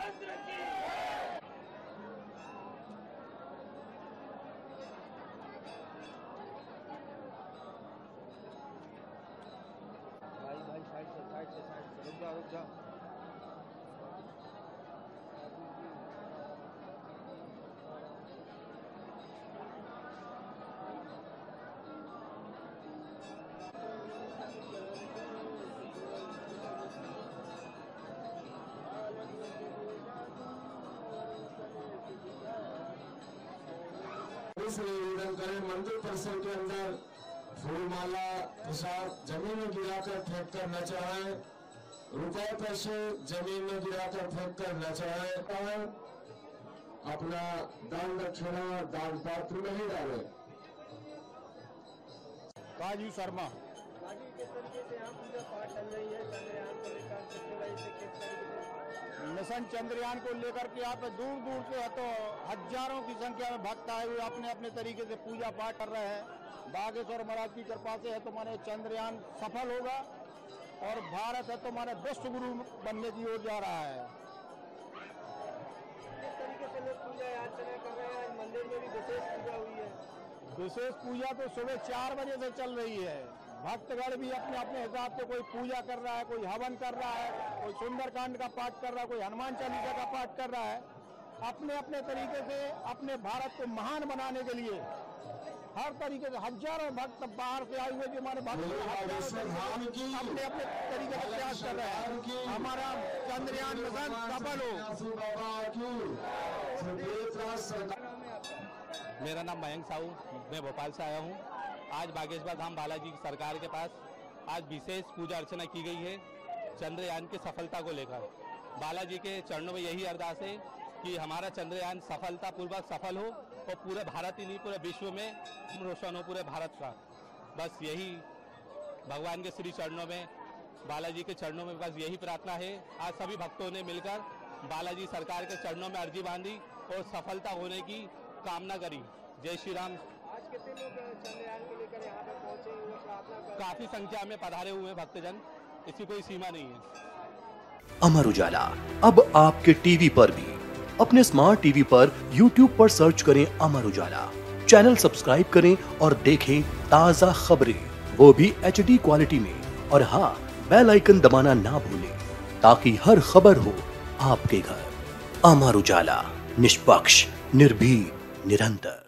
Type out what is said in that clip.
भाई साइड से रुक जाओ। निवेदन करें, मंदिर परिसर के अंदर फूलमाला प्रसाद जमीन में गिराकर फेंक कर न चढ़ाएं, रुपए पैसे जमीन में गिराकर फेंक कर न चढ़ाएं, अपना दान दक्षिणा दान पात्र में ही डालें। राजू शर्मा। किस तरीके से यहाँ पूजा पाठ चल रही है चंद्रयान को लेकर, कितने बजे से किस तरीके से मिशन चंद्रयान को लेकर के यहाँ पे दूर दूर से है तो हजारों की संख्या में भक्त आए हुए अपने अपने तरीके से पूजा पाठ कर रहे हैं। बागेश्वर महाराज की कृपा से है तो माने चंद्रयान सफल होगा और भारत है तो माने विश्व गुरु बनने की ओर जा रहा है। किस तरीके से लोग पूजा अर्चना कर रहे हैं? मंदिर में भी विशेष पूजा हुई है। विशेष पूजा तो सुबह 4 बजे से चल रही है। भक्तगण भी अपने अपने हिसाब से कोई पूजा कर रहा है, कोई हवन कर रहा है, कोई सुंदरकांड का पाठ कर रहा है, कोई हनुमान चालीसा का पाठ कर रहा है। अपने अपने तरीके से अपने भारत को महान बनाने के लिए हर तरीके से हजारों भक्त बाहर से आए हुए जो हमारे भक्त अपने अपने तरीके से प्रयास कर रहे हैं हमारा चंद्रयान मिशन सफल हो। मेरा नाम मयंक साहू, मैं भोपाल से आया हूँ। आज बागेश्वर धाम बालाजी की सरकार के पास आज विशेष पूजा अर्चना की गई है चंद्रयान की सफलता को लेकर। बालाजी के चरणों में यही अरदास है कि हमारा चंद्रयान सफलतापूर्वक सफल हो और पूरे भारत ही नहीं पूरे विश्व में रोशन हो पूरे भारत का। बस यही भगवान के श्री चरणों में, बालाजी के चरणों में बस यही प्रार्थना है। आज सभी भक्तों ने मिलकर बालाजी सरकार के चरणों में अर्जी बांधी और सफलता होने की कामना करी। जय श्री राम। आज कितने लोग चंद्रयान को लेकर यहाँ पे पहुँचे हुए प्रार्थना कर? काफी संख्या में पधारे हुए भक्तजन, इसकी कोई सीमा नहीं है। अमर उजाला अब आपके टीवी पर भी। अपने स्मार्ट टीवी पर YouTube पर सर्च करें अमर उजाला, चैनल सब्सक्राइब करें और देखें ताजा खबरें, वो भी HD क्वालिटी में। और हाँ, बेल आइकन दबाना ना भूलें ताकि हर खबर हो आपके घर। अमर उजाला, निष्पक्ष, निर्भीक, निरंतर।